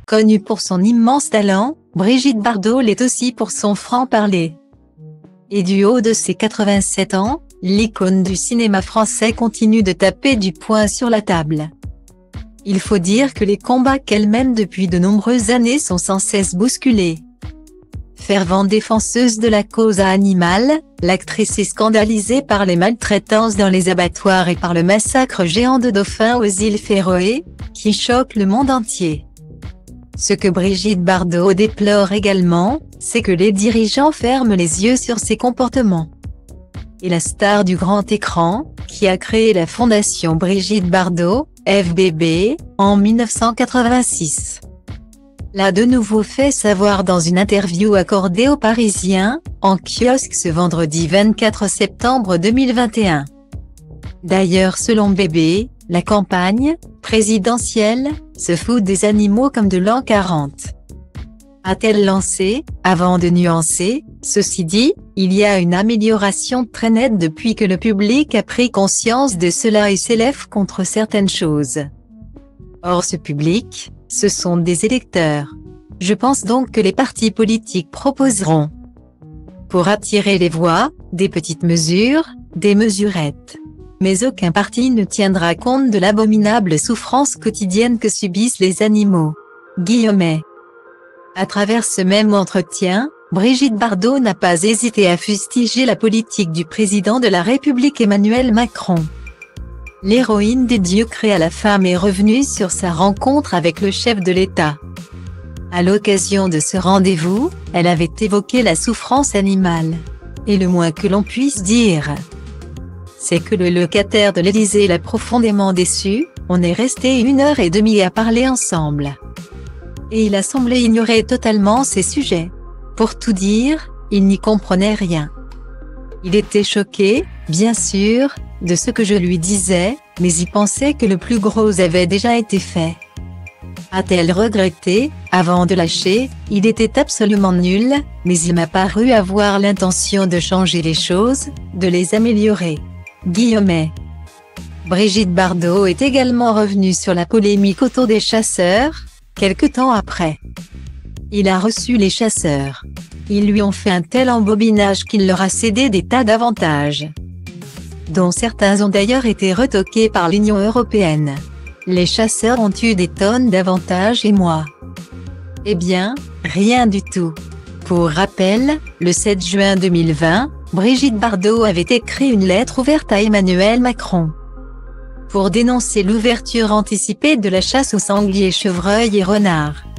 Connue pour son immense talent, Brigitte Bardot l'est aussi pour son franc-parler. Et du haut de ses 87 ans, l'icône du cinéma français continue de taper du poing sur la table. Il faut dire que les combats qu'elle mène depuis de nombreuses années sont sans cesse bousculés. Fervente défenseuse de la cause animale, l'actrice est scandalisée par les maltraitances dans les abattoirs et par le massacre géant de dauphins aux îles Féroé, qui choque le monde entier. Ce que Brigitte Bardot déplore également, c'est que les dirigeants ferment les yeux sur ces comportements. Et la star du grand écran, qui a créé la fondation Brigitte Bardot, FBB, en 1986, l'a de nouveau fait savoir dans une interview accordée aux Parisiens, en kiosque ce vendredi 24 septembre 2021. D'ailleurs selon BB, la campagne présidentielle se fout des animaux comme de l'an 40. A-t-elle lancé, avant de nuancer, ceci dit, il y a une amélioration très nette depuis que le public a pris conscience de cela et s'élève contre certaines choses. Or ce public, ce sont des électeurs. Je pense donc que les partis politiques proposeront, pour attirer les voix, des petites mesures, des mesurettes. Mais aucun parti ne tiendra compte de l'abominable souffrance quotidienne que subissent les animaux. Guillemets. À travers ce même entretien, Brigitte Bardot n'a pas hésité à fustiger la politique du président de la République Emmanuel Macron. L'héroïne des dieux créés à la femme est revenue sur sa rencontre avec le chef de l'État. À l'occasion de ce rendez-vous, elle avait évoqué la souffrance animale. Et le moins que l'on puisse dire, c'est que le locataire de l'Élysée l'a profondément déçue. On est resté 1h30 à parler ensemble. Et il a semblé ignorer totalement ces sujets. Pour tout dire, il n'y comprenait rien. Il était choqué, bien sûr, de ce que je lui disais, mais il pensait que le plus gros avait déjà été fait. A-t-elle regretté, avant de lâcher, il était absolument nul, mais il m'a paru avoir l'intention de changer les choses, de les améliorer. Guillemets. Brigitte Bardot est également revenue sur la polémique autour des chasseurs, quelque temps après. Il a reçu les chasseurs. Ils lui ont fait un tel embobinage qu'il leur a cédé des tas d'avantages, dont certains ont d'ailleurs été retoqués par l'Union européenne. Les chasseurs ont eu des tonnes d'avantages et moi, eh bien, rien du tout. Pour rappel, le 7 juin 2020, Brigitte Bardot avait écrit une lettre ouverte à Emmanuel Macron pour dénoncer l'ouverture anticipée de la chasse aux sangliers, chevreuils et renards.